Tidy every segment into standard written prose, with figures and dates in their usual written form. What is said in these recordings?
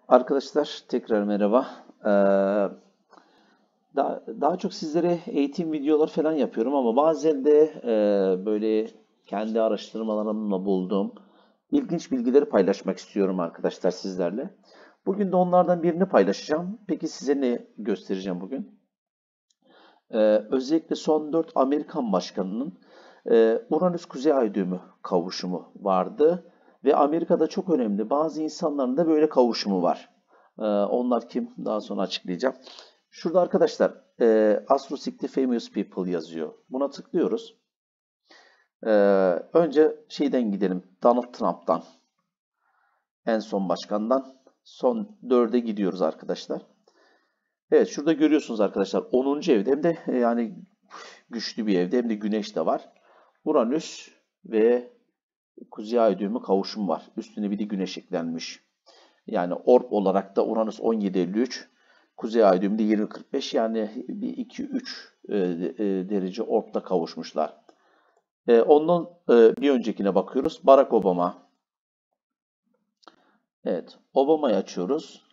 Arkadaşlar tekrar merhaba. Daha çok sizlere eğitim videoları falan yapıyorum ama bazen de böyle kendi araştırmalarımla bulduğum ilginç bilgileri paylaşmak istiyorum arkadaşlar sizlerle. Bugün de onlardan birini paylaşacağım. Peki size ne göstereceğim bugün? Özellikle son 4 Amerikan başkanının Uranüs Kuzey Ay düğümü kavuşumu vardı. Ve Amerika'da çok önemli. Bazı insanların da böyle kavuşumu var. Onlar kim? Daha sonra açıklayacağım. Şurada arkadaşlar Astrosic'te Famous People yazıyor. Buna tıklıyoruz. E, Önce şeyden gidelim. Donald Trump'tan. En son başkandan. Son 4'e gidiyoruz arkadaşlar. Evet, şurada görüyorsunuz arkadaşlar 10. evde hem de yani güçlü bir evde hem de güneş de var. Uranüs ve Kuzey Ay düğümü kavuşum var. Üstüne bir de güneş eklenmiş. Yani orb olarak da Uranüs 17.53, Kuzey Ay düğümü de 20.45, yani bir 2-3 derece orbla kavuşmuşlar. Ondan bir öncekine bakıyoruz. Barack Obama. Evet, Obama'yı açıyoruz.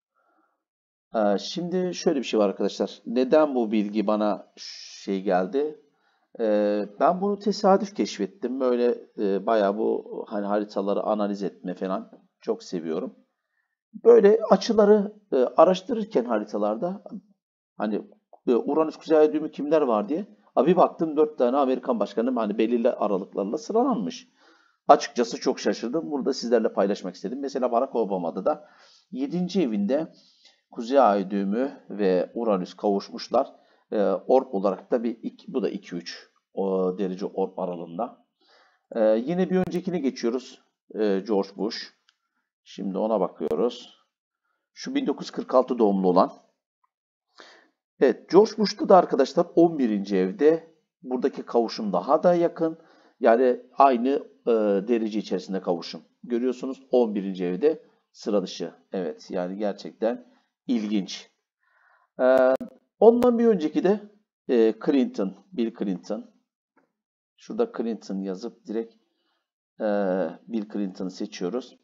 Şimdi şöyle bir şey var arkadaşlar. Neden bu bilgi bana şey geldi? Ben bunu tesadüf keşfettim. Böyle bayağı bu hani haritaları analiz etme falan çok seviyorum. Böyle açıları araştırırken haritalarda hani Uranüs Kuzey Ay düğümü kimler var diye. Bir baktım 4 tane Amerikan başkanı hani belirli aralıklarla sıralanmış. Açıkçası çok şaşırdım. Burada sizlerle paylaşmak istedim. Mesela Barack Obama'da da 7. evinde Kuzey Ay düğümü ve Uranüs kavuşmuşlar. Orb olarak da bu da 2-3 derece orb aralığında. Yine bir öncekine geçiyoruz. George Bush. Şimdi ona bakıyoruz. Şu 1946 doğumlu olan. Evet, George Bush'ta da arkadaşlar 11. evde. Buradaki kavuşum daha da yakın. Yani aynı derece içerisinde kavuşum. Görüyorsunuz 11. evde sıra dışı. Evet, yani gerçekten ilginç. Ee, Ondan bir önceki de Clinton, Bill Clinton. Şurada Clinton yazıp direkt e, Bill Clinton'ı seçiyoruz.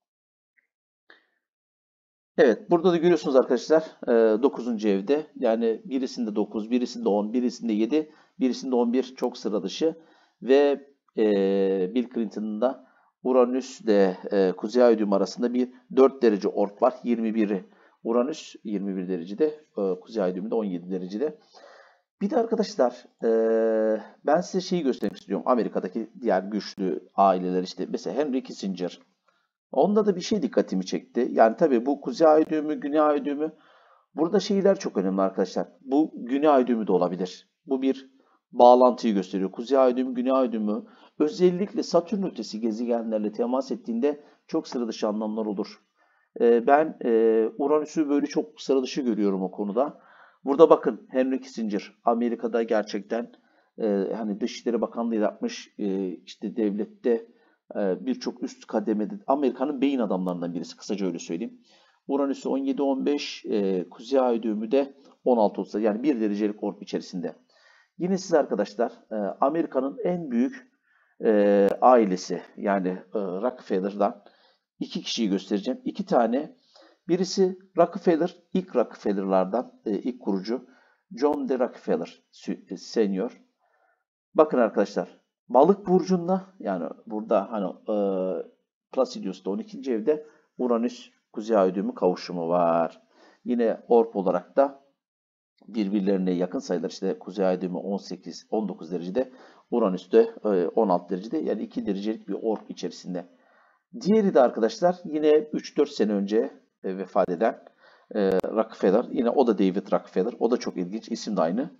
Evet, burada da görüyorsunuz arkadaşlar 9. evde. Yani birisinde 9, birisinde 10, birisinde 7, birisinde 11 çok sıra dışı. Ve Bill Clinton'ın da Uranüs ile Kuzey Ay düğümü arasında bir 4 derece orb var. 21'i Uranüs 21 derecede, Kuzey Ay düğümü de 17 derecede. Bir de arkadaşlar ben size şeyi göstermek istiyorum. Amerika'daki diğer güçlü aileler işte mesela Henry Kissinger. Onda da bir şey dikkatimi çekti. Yani tabii bu Kuzey Ay düğümü, Güney Ay düğümü. Burada şeyler çok önemli arkadaşlar. Bu Güney Ay düğümü de olabilir. Bu bir bağlantıyı gösteriyor. Kuzey Ay düğümü, Güney Ay düğümü özellikle Satürn ötesi gezegenlerle temas ettiğinde çok sıra dışı anlamlar olur. Ben Uranüs'ü böyle çok sıra dışı görüyorum o konuda. Burada bakın Henry Kissinger Amerika'da gerçekten hani Dışişleri Bakanlığı yapmış, işte devlette birçok üst kademede Amerika'nın beyin adamlarından birisi, kısaca öyle söyleyeyim. Uranüs'ü 17-15, Kuzey Ay düğümü de 16-30, yani 1 derecelik orb içerisinde. Yine size arkadaşlar Amerika'nın en büyük ailesi yani Rockefeller'dan iki kişiyi göstereceğim. İki tane. Birisi Rockefeller, ilk Rockefeller'lardan ilk kurucu John D. Rockefeller Senior. Bakın arkadaşlar, Balık burcunda, yani burada hani Placidus'ta 12. evde Uranüs Kuzey Ay düğümü kavuşumu var. Yine orb olarak da birbirlerine yakın sayılar, işte Kuzey Ay düğümü 18-19 derecede, Uranüs de 16 derecede, yani 2 derecelik bir orb içerisinde. Diğeri de arkadaşlar yine 3-4 sene önce vefat eden Rockefeller. Yine o da David Rockefeller. O da çok ilginç. İsim de aynı.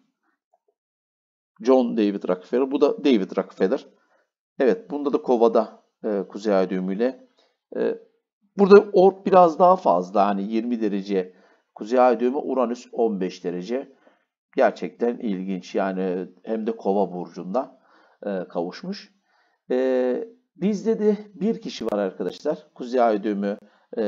John David Rockefeller. Bu da David Rockefeller. Evet, bunda da Kova'da Kuzey Ay düğümüyle. E, Burada orb biraz daha fazla. Hani 20 derece Kuzey Ay düğümü, Uranüs 15 derece. Gerçekten ilginç. Yani hem de Kova burcunda kavuşmuş. Bizde de bir kişi var arkadaşlar. Kuzey Ay düğümü e,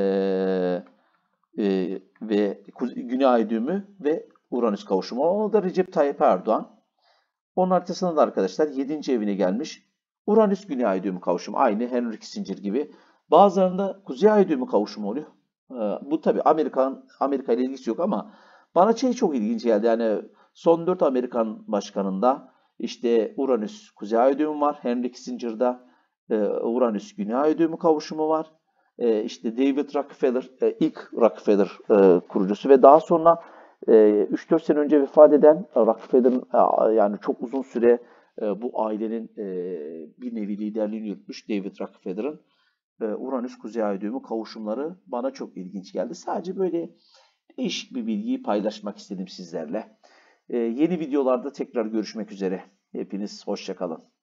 ve Güney Ay düğümü ve Uranüs kavuşumu. O da Recep Tayyip Erdoğan. Onun haritasında da arkadaşlar 7. evine gelmiş. Uranüs Güney Ay düğümü kavuşumu. Aynı Henry Kissinger gibi. Bazılarında Kuzey Ay düğümü kavuşumu oluyor. Bu tabii Amerika ile ilgisi yok ama bana şey çok ilginç geldi. Yani son 4 Amerikan başkanında işte Uranüs Kuzey Ay düğümü var. Henry Kissinger'da Uranüs Güney Ay düğümü kavuşumu var. İşte David Rockefeller ilk Rockefeller kurucusu ve daha sonra 3-4 sene önce vefat eden Rockefeller'ın yani çok uzun süre bu ailenin bir nevi liderliğini yürütmüş David Rockefeller'ın Uranüs Kuzey Ay düğümü kavuşumları bana çok ilginç geldi. Sadece böyle değişik bir bilgiyi paylaşmak istedim sizlerle. Yeni videolarda tekrar görüşmek üzere. Hepiniz hoşça kalın.